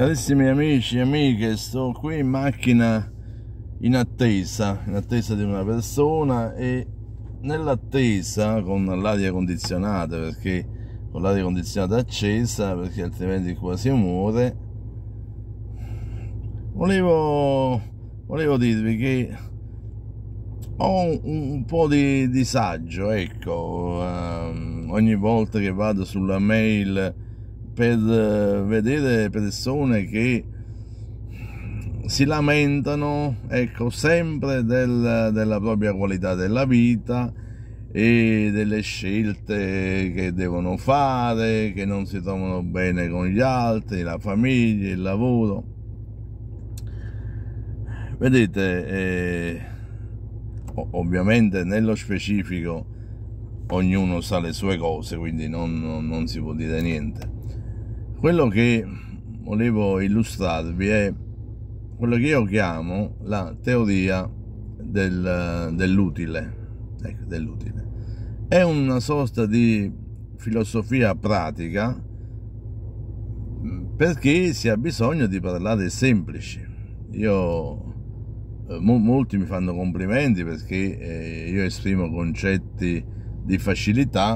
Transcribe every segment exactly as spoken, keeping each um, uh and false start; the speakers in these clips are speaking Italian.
Carissimi amici e amiche, sto qui in macchina in attesa, in attesa di una persona e nell'attesa con l'aria condizionata, perché con l'aria condizionata accesa, perché altrimenti qua si muore, volevo, volevo dirvi che ho un, un po' di disagio, ecco, um, ogni volta che vado sulla mail per vedere persone che si lamentano, ecco, sempre del, della propria qualità della vita e delle scelte che devono fare, che non si trovano bene con gli altri, la famiglia, il lavoro. Vedete, eh, ovviamente nello specifico ognuno sa le sue cose, quindi non, non, non si può dire niente. Quello che volevo illustrarvi è quello che io chiamo la teoria del, dell'utile. Ecco, dell'utile. È una sorta di filosofia pratica perché si ha bisogno di parlare semplici. Io, eh, molti mi fanno complimenti perché eh, io esprimo concetti di facilità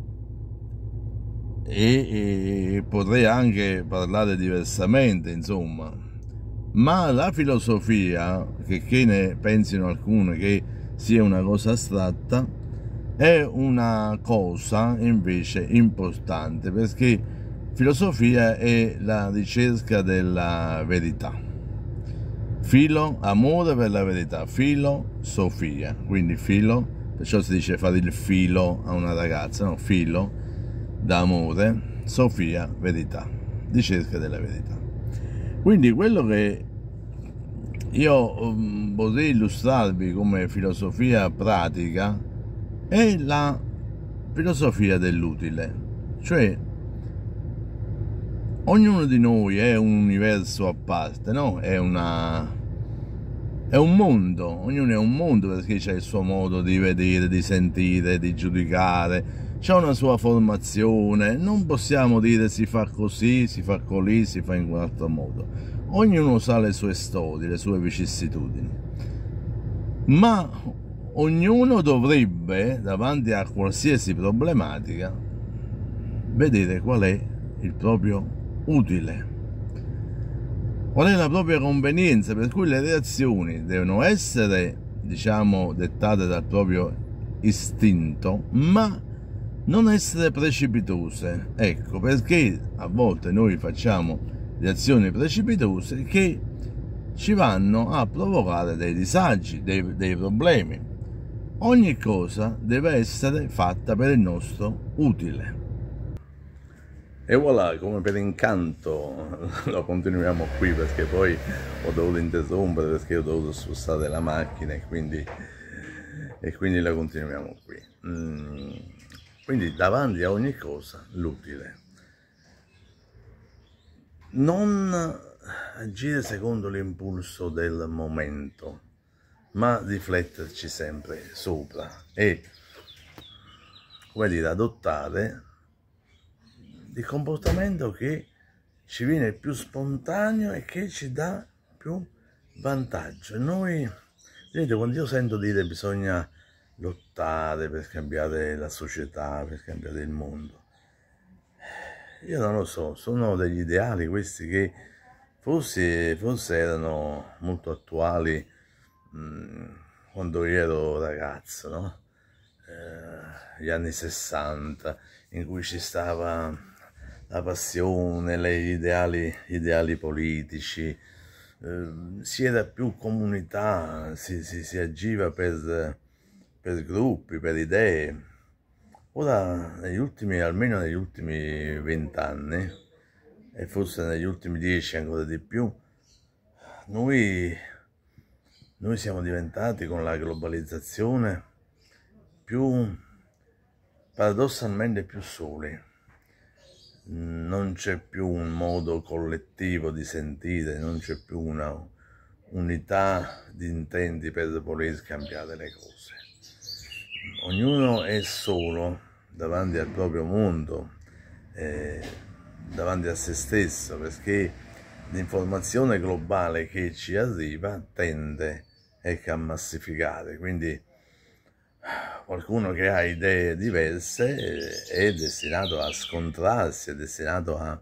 e, e potrei anche parlare diversamente, insomma. Ma la filosofia, che, che ne pensino alcuni che sia una cosa astratta, è una cosa invece importante, perché filosofia è la ricerca della verità. Filo, amore per la verità, filosofia, quindi filo, perciò si dice fare il filo a una ragazza, no? Filo d'amore, sofia, verità, ricerca della verità. Quindi quello che io um, vorrei illustrarvi come filosofia pratica è la filosofia dell'utile, cioè ognuno di noi è un universo a parte, no? È una è un mondo, ognuno è un mondo perché c'ha il suo modo di vedere, di sentire, di giudicare, c'ha una sua formazione, non possiamo dire si fa così, si fa così, si fa in un altro modo. Ognuno sa le sue storie, le sue vicissitudini, ma ognuno dovrebbe, davanti a qualsiasi problematica, vedere qual è il proprio utile, qual è la propria convenienza, per cui le reazioni devono essere, diciamo, dettate dal proprio istinto, ma non essere precipitose. Ecco, perché a volte noi facciamo reazioni precipitose che ci vanno a provocare dei disagi, dei, dei problemi. Ogni cosa deve essere fatta per il nostro utile. E voilà, come per incanto lo continuiamo qui, perché poi ho dovuto interrompere perché ho dovuto spostare la macchina e quindi, e quindi la continuiamo qui. Mm. Quindi davanti a ogni cosa l'utile. Non agire secondo l'impulso del momento, ma rifletterci sempre sopra e, come dire, adottare il comportamento che ci viene più spontaneo e che ci dà più vantaggio. Noi, vedete, quando io sento dire bisogna lottare per cambiare la società, per cambiare il mondo, io non lo so, sono degli ideali questi che forse, forse erano molto attuali mh, quando io ero ragazzo, no? Eh, gli anni sessanta, in cui ci stava la passione, gli ideali, gli ideali politici, eh, si era più comunità, si, si, si agiva per, per gruppi, per idee. Ora, negli ultimi, almeno negli ultimi vent'anni, e forse negli ultimi dieci ancora di più, noi, noi siamo diventati con la globalizzazione più, paradossalmente più soli. Non c'è più un modo collettivo di sentire, non c'è più una unità di intenti per poter cambiare le cose. Ognuno è solo davanti al proprio mondo, eh, davanti a se stesso, perché l'informazione globale che ci arriva tende ecco, a massificare, quindi qualcuno che ha idee diverse è destinato a scontrarsi, è destinato a,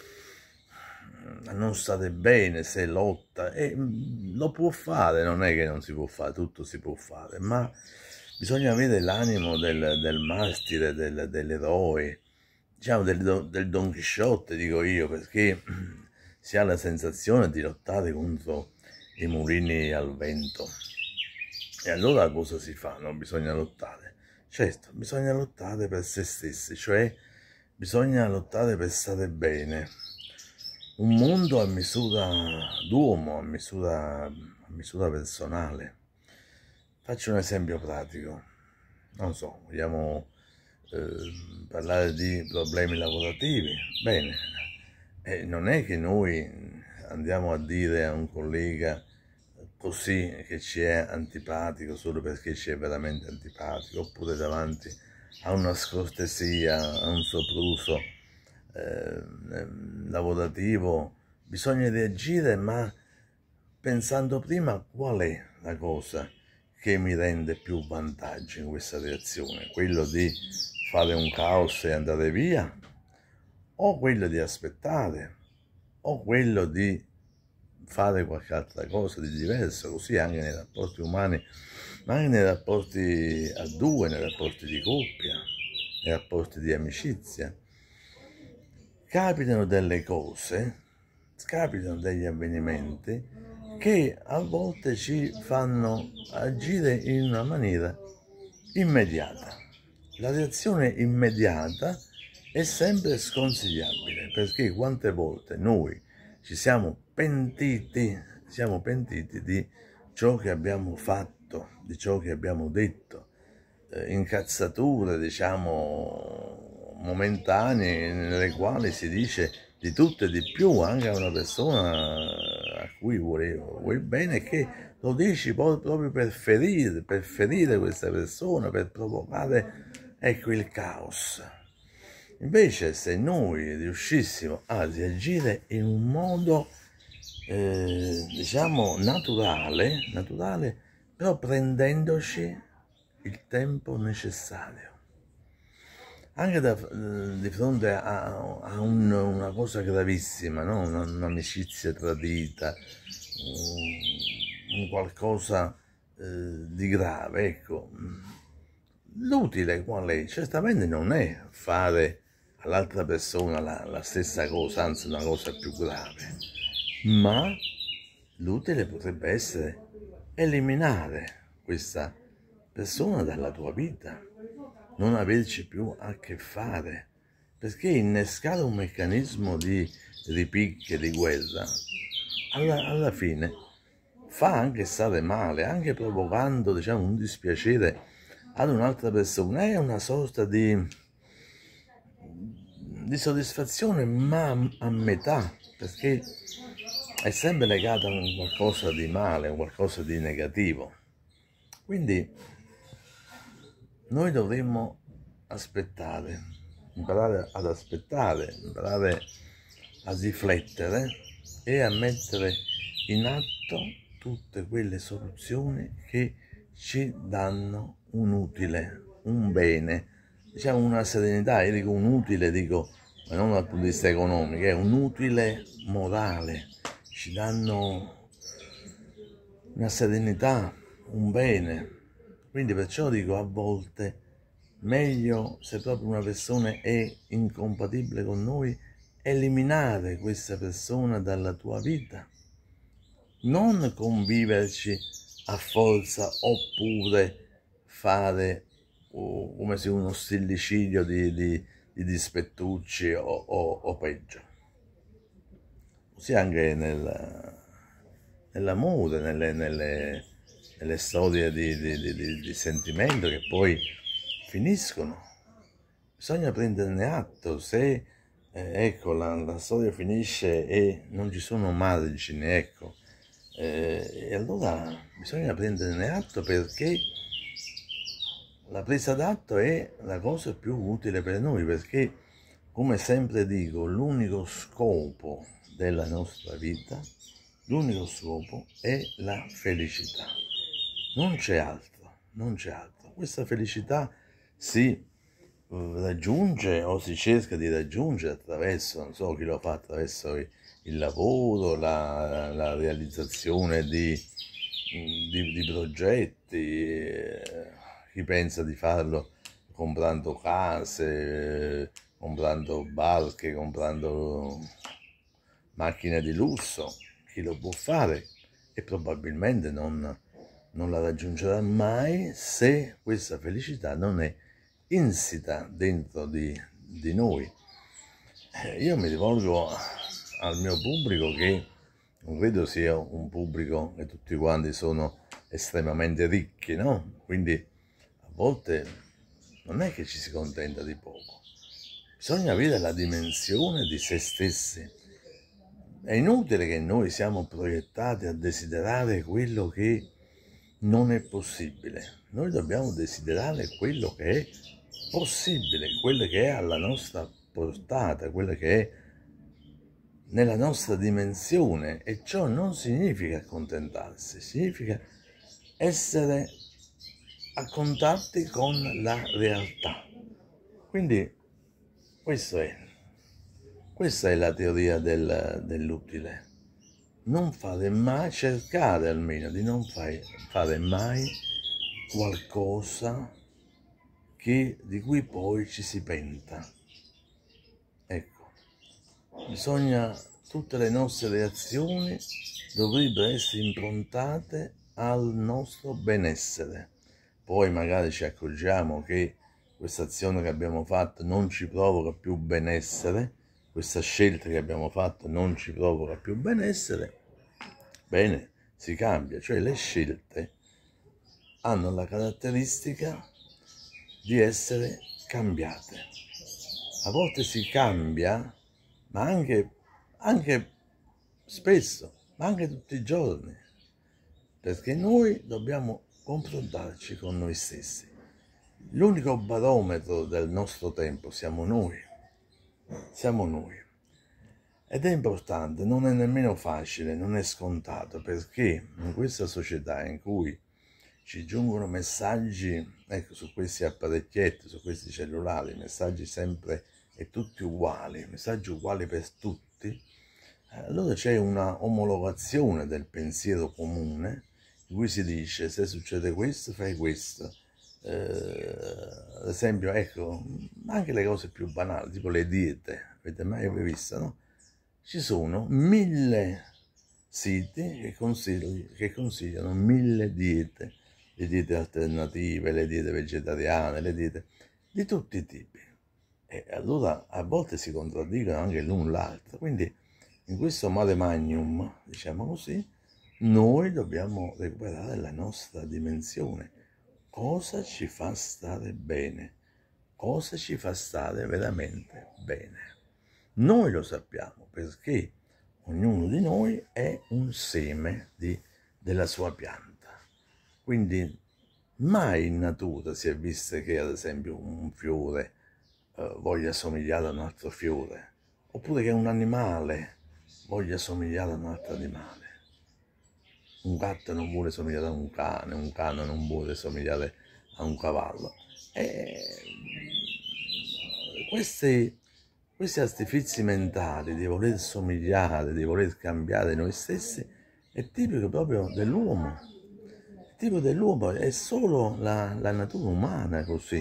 a non stare bene se lotta, e lo può fare, non è che non si può fare, tutto si può fare, ma bisogna avere l'animo del, del martire, del, dell'eroe, diciamo del, del Don Chisciotte, dico io, perché si ha la sensazione di lottare contro i mulini al vento. E allora cosa si fa? Non bisogna lottare. Certo, bisogna lottare per se stessi, cioè bisogna lottare per stare bene. Un mondo a misura d'uomo, a misura, a misura personale. Faccio un esempio pratico. Non so, vogliamo eh, parlare di problemi lavorativi? Bene, eh, non è che noi andiamo a dire a un collega così che ci è antipatico solo perché ci è veramente antipatico, oppure davanti a una scortesia, a un sopruso eh, lavorativo, bisogna reagire, ma pensando prima qual è la cosa che mi rende più vantaggio in questa reazione, quello di fare un caos e andare via, o quello di aspettare, o quello di fare qualche altra cosa di diverso, così anche nei rapporti umani, ma anche nei rapporti a due, nei rapporti di coppia, nei rapporti di amicizia. Capitano delle cose, capitano degli avvenimenti che a volte ci fanno agire in una maniera immediata. La reazione immediata è sempre sconsigliabile, perché quante volte noi ci siamo pentiti, siamo pentiti di ciò che abbiamo fatto, di ciò che abbiamo detto, eh, incazzature, diciamo, momentanee, nelle quali si dice di tutto e di più anche a una persona a cui vuoi, vuoi bene, che lo dici proprio per ferire, per ferire questa persona, per provocare, ecco, il caos. Invece se noi riuscissimo a reagire in un modo, eh, diciamo, naturale, naturale, però prendendoci il tempo necessario, anche da, eh, di fronte a, a un, una cosa gravissima, no? Un'amicizia tradita, un, un qualcosa eh, di grave, ecco. L'utile qual è? Certamente non è fare all'altra persona la, la stessa cosa, anzi una cosa più grave, ma l'utile potrebbe essere eliminare questa persona dalla tua vita, non averci più a che fare, perché innescare un meccanismo di ripicche, di guerra, alla, alla fine fa anche stare male, anche provocando, diciamo, un dispiacere ad un'altra persona. È una sorta di, di soddisfazione, ma a metà, perché è sempre legata a un qualcosa di male, a qualcosa di negativo. Quindi noi dovremmo aspettare, imparare ad aspettare, imparare a riflettere e a mettere in atto tutte quelle soluzioni che ci danno un utile, un bene, diciamo una serenità. Io dico un utile, dico, ma non dal punto di vista economico, è un utile morale, ci danno una serenità, un bene. Quindi perciò dico, a volte meglio, se proprio una persona è incompatibile con noi, eliminare questa persona dalla tua vita, non conviverci a forza, oppure fare uh, come se uno stillicidio di, di, di dispettucci o, o, o peggio. Così anche nel, nell'amore, nelle, nelle, nelle storie di, di, di, di sentimento che poi finiscono. Bisogna prenderne atto. Se eh, ecco, la, la storia finisce e non ci sono margini, ecco, Eh, e allora bisogna prenderne atto, perché la presa d'atto è la cosa più utile per noi, perché, come sempre dico, l'unico scopo della nostra vita, l'unico scopo è la felicità. Non c'è altro, non c'è altro. Questa felicità si raggiunge o si cerca di raggiungere attraverso, non so chi lo fa, attraverso il lavoro, la, la realizzazione di, di, di progetti, eh, chi pensa di farlo comprando case, eh, comprando barche, comprando macchine di lusso, chi lo può fare e probabilmente non, non la raggiungerà mai se questa felicità non è insita dentro di, di noi. Eh, io mi rivolgo al mio pubblico, che non credo sia un pubblico che tutti quanti sono estremamente ricchi, no? Quindi a volte non è che ci si contenta di poco, bisogna avere la dimensione di se stessi. È inutile che noi siamo proiettati a desiderare quello che non è possibile. Noi dobbiamo desiderare quello che è possibile, quello che è alla nostra portata, quello che è nella nostra dimensione, e ciò non significa accontentarsi, significa essere a contatti con la realtà. Quindi questo è, questa è la teoria del, dell'utile. Non fare mai, cercare almeno di non fare, fare mai qualcosa che, di cui poi ci si penta. Ecco, bisogna, tutte le nostre reazioni dovrebbero essere improntate al nostro benessere. Poi magari ci accorgiamo che questa azione che abbiamo fatto non ci provoca più benessere, questa scelta che abbiamo fatto non ci provoca più benessere, bene, si cambia. Cioè le scelte hanno la caratteristica di essere cambiate. A volte si cambia, ma anche, anche spesso, ma anche tutti i giorni, perché noi dobbiamo confrontarci con noi stessi. L'unico barometro del nostro tempo siamo noi, siamo noi. Ed è importante, non è nemmeno facile, non è scontato, perché in questa società in cui ci giungono messaggi, ecco, su questi apparecchietti, su questi cellulari, messaggi sempre e tutti uguali, messaggi uguali per tutti, allora c'è una omologazione del pensiero comune, in cui si dice: se succede questo, fai questo. Eh, ad esempio, ecco, anche le cose più banali, tipo le diete, avete mai visto, no? Ci sono mille siti che consigliano, che consigliano mille diete, le diete alternative, le diete vegetariane, le diete di tutti i tipi. E allora a volte si contraddicono anche l'un l'altro. Quindi in questo mare magnum, diciamo così, noi dobbiamo recuperare la nostra dimensione. Cosa ci fa stare bene? Cosa ci fa stare veramente bene? Noi lo sappiamo, perché ognuno di noi è un seme di, della sua pianta. Quindi mai in natura si è visto che, ad esempio, un fiore eh, voglia somigliare a un altro fiore, oppure che un animale voglia somigliare a un altro animale. Un gatto non vuole somigliare a un cane, un cane non vuole somigliare a un cavallo. E questi, questi artifici mentali di voler somigliare, di voler cambiare noi stessi, è tipico proprio dell'uomo. È tipico dell'uomo, è solo la, la natura umana così.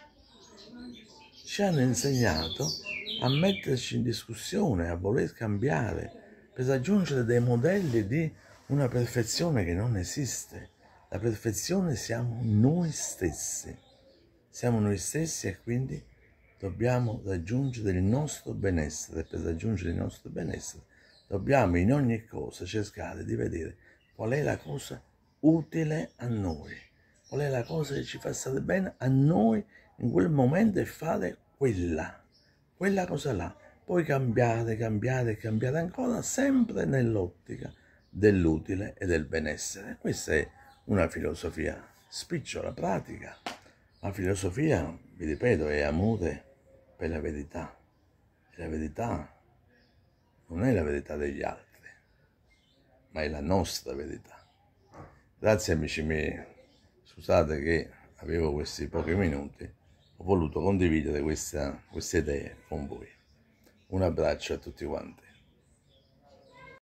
Ci hanno insegnato a metterci in discussione, a voler cambiare, per raggiungere dei modelli di una perfezione che non esiste. La perfezione siamo noi stessi. Siamo noi stessi e quindi dobbiamo raggiungere il nostro benessere. Per raggiungere il nostro benessere dobbiamo in ogni cosa cercare di vedere qual è la cosa utile a noi, qual è la cosa che ci fa stare bene a noi in quel momento, e fare quella, quella cosa là. Poi cambiare, cambiare, cambiare ancora, sempre nell'ottica dell'utile e del benessere. Questa è una filosofia spicciola, pratica. La filosofia, vi ripeto, è amore per la verità. E la verità non è la verità degli altri, ma è la nostra verità. Grazie amici miei, scusate che avevo questi pochi minuti, ho voluto condividere questa, queste idee con voi. Un abbraccio a tutti quanti.